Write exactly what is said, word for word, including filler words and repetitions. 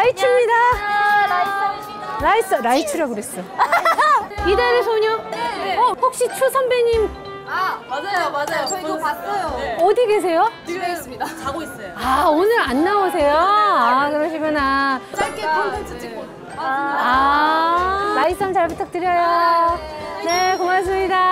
라이츠입니다. 라이츠입니다. 라이츠, 라이츠라고 그랬어. 이달의 소녀? 네. 어, 혹시 추 선배님 아, 맞아요, 맞아요. 저희 이거 봤어요. 네. 어디 계세요? 집에 있습니다. 자고 있어요. 아, 오늘 안 나오세요? 아, 그러시구나. 짧게 콘텐츠 찍고. 아, 라이썸 잘 부탁드려요. 네, 고맙습니다.